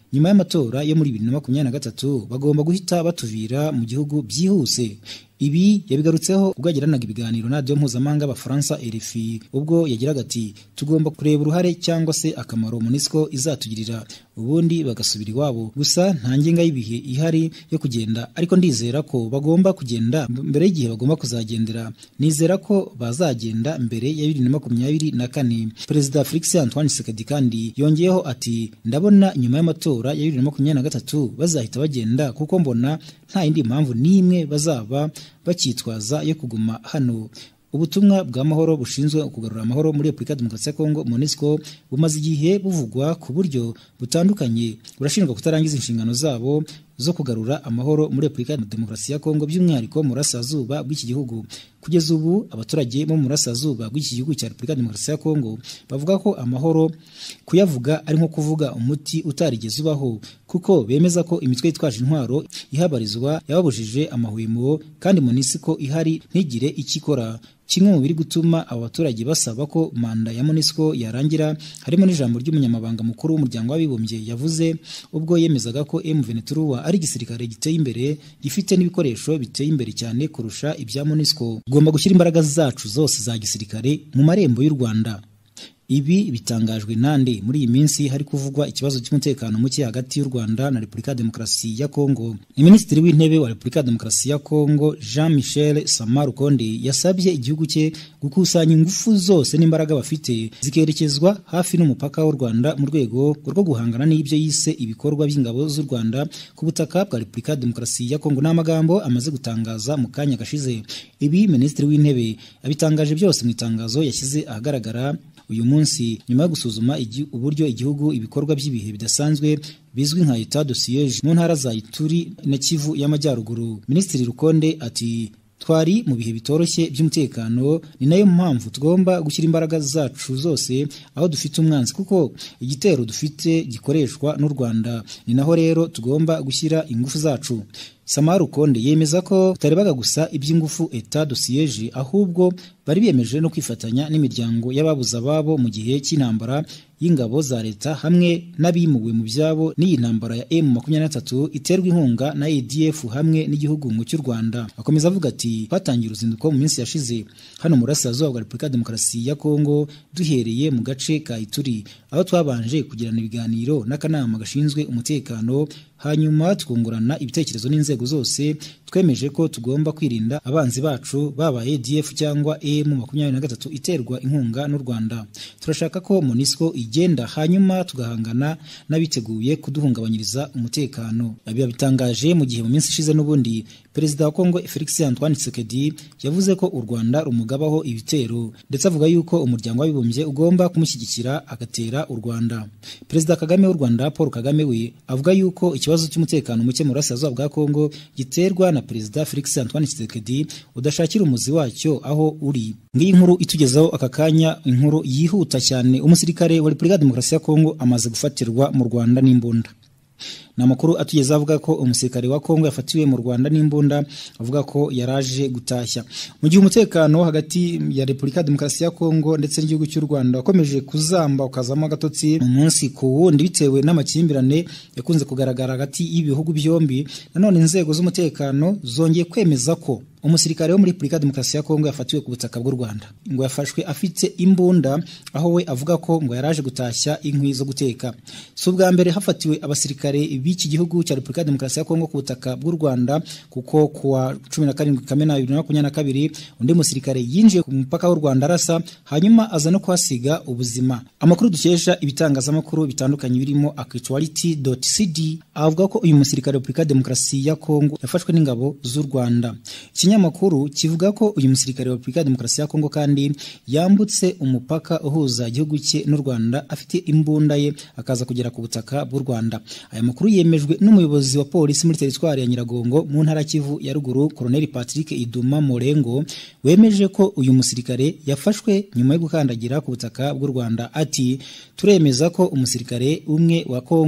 nyuma y'amatora yo muri 2023 bagomba guhita batuvira mu gihugu byihuse. Ibi yabigarutseho ubwo yagiranaga ibiganiro na radio mpuzamahanga y'Abafaransa RFI, ubwo yagiraga ati tugomba kureba uruhare cyangwa se akamaro MONUSCO izatugirira ubundi bagasubira iwabo. Gusa nta ngenga y'ibihe ihari yo kugenda, ariko ndizera ko bagomba kugenda mbere y'igihe bagomba kuzagendera. Nizera ko bazagenda mbere ya 2024. Perezida Felix Antoine Tshisekedi kandi yongeyeho ati ndabona nyuma y'amatora ya 2023 bazahita bagenda, kuko mbona nta yindi mpamvu n'imwe bazaba bakitwaza yo kuguma hano. Ubutumwa bw'amahoro bushinzwe kugarura amahoro muri Repubulika Demokarasi ya Kongo MONUSCO bumaze igihe buvugwa ku buryo butandukanye, burashinjwa kutarangiza inshingano zabo zo kugarura amahoro muri Repubulika Demokarasi ya Kongo, by'umwihariko mu burasirazuba bw'iki gihugu. Kugeza ubu abaturage bo mu burasirazuba bw'iki gihugu cya Repubulika Demokarasi ya Kongo bavuga ko amahoro kuyavuga ari nko kuvuga umuti utarigeze ubaho, kuko bemeza ko imitwe yitwaje intwaro ihabarizwa yababujije amahwemo, kandi MONUSCO ihari ntigire ikikora. Kimwe mu biri gutuma abo baturage basaba ko manda ya MONUSCO yarangira harimo n'ijambo ry'umunyamabanga mukuru w'umuryango w'abibumbye yavuze ubwo yemezaga ko M23 ari igisirikare giteye imbere gifite n'ibikoresho biteye imbere cyane kurusha ibya MONUSCO. Tugomba gushyira imbaraga zacu zose za gisirikare mu marembo y'u Rwanda. Ibi bitangajwe nande muri iyi minsi hari kuvugwa ikibazo cy'umutekano muke hagati y'u Rwanda na Repubulika Demokarasi ya Kongo. Ni Minisitiri w'Intebe wa Repubulika Demokarasi ya Kongo Jean-Michel Sama Lukonde yasabye igihugu cye gukusanya ingufu zose n'imbaraga bafite zikerekezwa hafi n'umupaka w'u Rwanda mu rwego rwo guhangana n'ibyo yise ibikorwa by'ingabo z'u Rwanda ku butaka bwa Repubulika Demokarasi ya Kongo. N'amagambo amaze gutangaza mu kanya gashize. Ibi Minisitiri w'Intebe abitangaje byose mu itangazo yashyize ahagaragara uyu munsi nyuma yo gusuzuma uburyo igihugu ibikorwa by'ibihe bidasanzwe bizwi nka etat de siège mu ntara za Ituri na Kivu y'Amajyaruguru. Minisitiri Lukonde ati twari mu bihe bitoroshye by'umutekano, ni nayo mpamvu tugomba gushyira imbaraga zacu zose aho dufite umwanzi, kuko igitero dufite gikoreshwa n'u Rwanda, ni naho rero tugomba gushyira ingufu zacu. Sama Lukonde yemeza ko tarebaga gusa iby'ingufu etat de siège, ahubwo bari biyemeje no kwifatanya n'imiryango y'ababuza babo mu gihe cy'intambara y'ingabo za leta hamwe n'abimuwe mu byabo n'iyi ntambara ya M23 iterwa inkunga na ADF hamwe n'igihugu mu cy'u Rwanda. Akomeza avuga ati twatangiye uruzinduko mu minsi yashize hano mu burasirazuba bwa Repubulika Demokarasi ya Kongo, duhereye mu gace ka Ituri aho twabanje kugirana ibiganiro n'akanama gashinzwe umutekano, hanyuma tukungurana ibitekerezo n'inzego zose. Twemeje ko tugomba kwirinda abanzi bacu baba ADF cyangwa M23 iterwa inkunga n'u Rwanda. Turashaka ko MONUSCO igenda hanyuma tugahangana n'abiteguye kuduhungabanyiriza umutekano. Abiba bitangaje mu gihe mu minsi ishize n'ubundi Perezida wa Kongo Felix Antoine Tshisekedi yavuze ko u Rwanda rumugabaho ibitero, ndetse avuga yuko umuryango w'abibumbye ugomba kumushyigikira agatera u Rwanda. Perezida Kagame w'u Rwanda Paul Kagame we avuga yuko ikibazo cy'umutekano muke mu burasirazuba bwa Kongo giterwa na Perezida Felix Antoine Tshisekedi udashakira umuzi wacyo aho uri. Ngiyi nkuru itugezaho aka kanya, inkuru yihuta cyane. Umusirikare wa Repubulika Demokarasi ya Kongo amaze gufatirwa mu Rwanda n'imbunda. Na makuru atugeza avuga ko umusirikare wa Kongo yafatiwe mu Rwanda n'imbunda, avuga ko yaraje gutashya. Mu gihe umutekano hagati ya Repubulika Demokarasi ya Kongo ndetse n'igihugu cy'u Rwanda wakomeje kuzamba ukazamo agatotsi mu munsi ku wundi bitewe n'amakimbirane yakunze kugaragara hagati y'ibihugu byombi, nanone inzego z'umutekano zongeye kwemeza ko umusirikare wo muri Repubulika Demokarasi ya Kongo yafatiwe ku butaka bw'u Rwanda. Ngo yafashwe afite imbunda, aho we avuga ko ngo yaraje gutashya inkwi zo guteka. Si ubwa mbere hafatiwe abasirikare b'iki gihugu cya Repubulika Demokarasi ya Kongo ku butaka bw'u Rwanda, kuko kuwa 17 Kamena 2022 undi musirikare yinjiye ku mupaka w'u Rwanda arasa, hanyuma aza no kuhasiga ubuzima. Amakuru dukesha ibitangazamakuru bitandukanye birimo actuality.cd avuga ko uyu musirikare wa Repubulika Demokarasi ya Kongo yafashwe n'ingabo z'u Rwanda. Ikinyamakuru kivuga ko uyu musirikare wa Repubulika Demokarasi ya Kongo kandi yambutse umupaka uhuza igihugu cye n'u Rwanda afite imbunda ye akaza kugera ku butaka bw'u Rwanda. Aya makuru yemejwe n'umuyobozi wa polisi muri teritwari ya Nyiragongo mu ntara Kivu ya ruguru, Colonel Patrick Iduma Morengo, wemeje ko uyu musirikare yafashwe nyuma yo gukandagira ku butaka bw'u Rwanda. Ati turemeza ko umusirikare umwe wa Kongo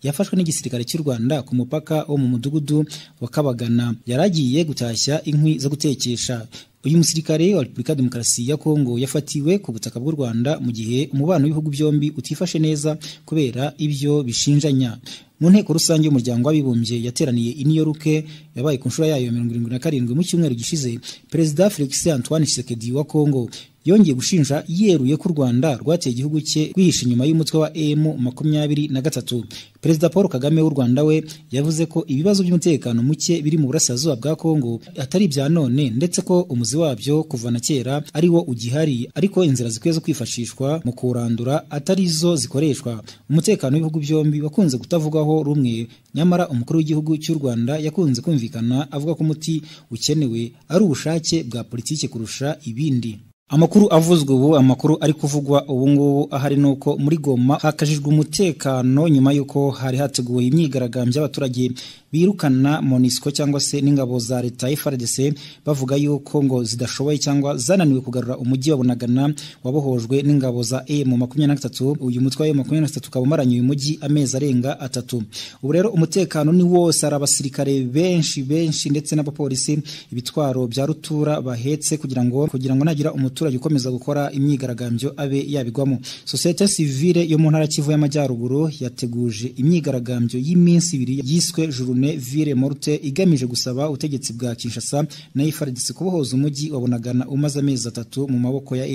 yafashwe n'igisirikare cy'u Rwanda ku mupaka wo mu mudugudu wa Kabagana yaragiye gutashya inkwi zo gutekesha. Uyu musirikare wa Repubulika Demokarasi ya Kongo yafatiwe ku butaka bw'u Rwanda mu gihe umubano w'ibihugu byombi utifashe neza kubera ibyo bishinjanya. Mu nteko rusange y'umuryango w'abibumbye yateraniye i New York yabaye ku nshuro yayo 77 mu cyumweru gishize, Perezida Felix Antoine Tshisekedi wa Kongo yongeye gushinja yeruye ku Rwanda rwateye igihugu cye kwihisha inyuma y'umutwe wa M23. Perezida Paul Kagame w'u Rwanda we yavuze ko ibibazo by'umutekano muke biri mu burasirazuba bwa Kongo atari ibya none, ndetse ko umuzi wabyo kuva na kera ari wo ugihari, ariko inzira zikwiye zo kwifashishwa mu kurandura atari zo zikoreshwa. Umutekano w'ibihugu byombi wakunze kutavugwaho rumwe, nyamara umukuru w'igihugu cy'u Rwanda yakunze kumvikana avuga ko umuti ukenewe ari ubushake bwa politiki kurusha ibindi. Amakuru avuzwe ubu, amakuru ari kuvugwa ubu ngubu ahari nuko muri Goma hakajijwe umutekano nyuma yuko hari hateguwe imyigaragambyo y'abaturage birukana MONUSCO cyangwa se n'ingabo za leta FARDC bavuga yuko ngo zidashoboye cyangwa zananiwe kugarura umujyi wa Bunagana wabohojwe n'ingabo za M23. Uyu mutwe wa M23 kabumaranye uyu mujyi amezi arenga 3. Ubu rero umutekano ni wose, ari abasirikare benshi ndetse n'abapolisi ibitwaro bya rutura bahetse kugira ngo nagira umuturage ukomeza gukora imyigaragambyo abe yabigwamo. Societe civile yo mu ntara Kivu y'Amajyaruguru yateguje imyigaragambyo y'iminsi 2 yiswe Journée Ville Morte igamije gusaba ubutegetsi bwa Kinshasa na FARDC kubohoza umujyi wa Bunagana umaze amezi 3 mu maboko ya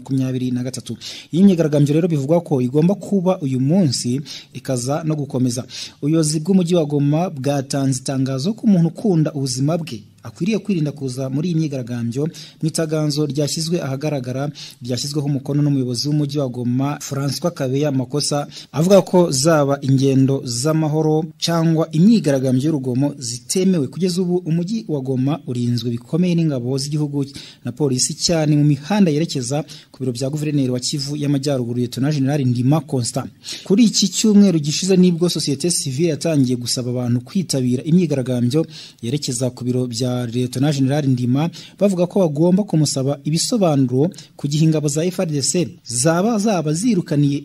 M23. Iyi myigaragambyo rero bivugwa ko igomba kuba uyu munsi ikaza no gukomeza. Ubuyobozi bw'umujyi wa Goma bwatanze itangazo ko umuntu ukunda ubuzima bwe akwiriye kwirinda kuza muri iyi myigaragambyo. Mu itaganzo ryashyizwe ahagaragara ryashyizweho umukono n'umuyobozi w'umujyi wa Goma François Kabeya Makosa, avuga ko zaba ingendo z'amahoro cyangwa imyigaragambyo y'urugomo zitemewe. Kugeza ubu umujyi wa Goma urinzwe bikomeye n'ingabo z'igihugu na polisi, cyane mu mihanda yerekeza ku biro bya guverineri wa Kivu y'Amajyaruguru Lieutenant General Ndima Constant. Kuri iki cyumweru gishize nibwo societe civile yatangiye gusaba abantu kwitabira imyigaragambyo yerekeza ku biro bya Lieutenant General Ndima, bavuga ko bagomba kumusaba ibisobanuro ku gihe ingabo za FARDC zaba zirukaniye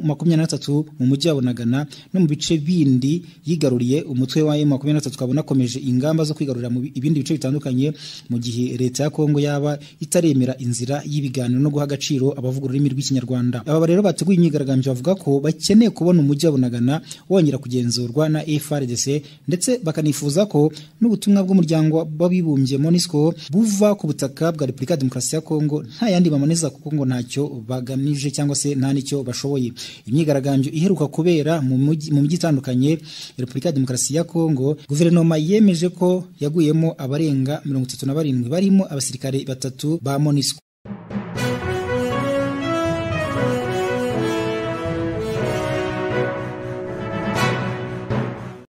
M23 mu mujyi wa Bunagana no mu bice bindi yigaruriye. Umutwe wa M23 kabona komeje ingamba zo kwigarurira mu ibindi bice bitandukanye, mu gihe leta ya Kongo yaba itaremera inzira y'ibiganiro no guha agaciro abavuga ururimi rw'Ikinyarwanda. Aba rero bateguye imyigaragambyo bavuga ko bakeneye kubona umujyi wa Bunagana wongera kugenzurwa na FARDC, ndetse bakanifuza ko n'ubutumwa bw'umuryango w'abibumbye MONUSCO buva ku butaka bwa Repubulika Demokarasi ya Kongo nta yandi mamaneza, kuko ngo ntacyo bagamije cyangwa se nta nicyo bashoboye. Imyigaragambyo iheruka kubera mu mijyi itandukanye Repubulika Demokarasi ya Kongo, guverinoma yemeje ko yaguyemo abarenga 37 barimo abasirikare 3 ba MONUSCO.